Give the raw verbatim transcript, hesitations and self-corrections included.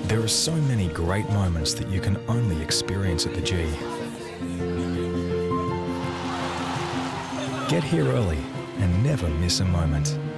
There are so many great moments that you can only experience at the G. Get here early and never miss a moment.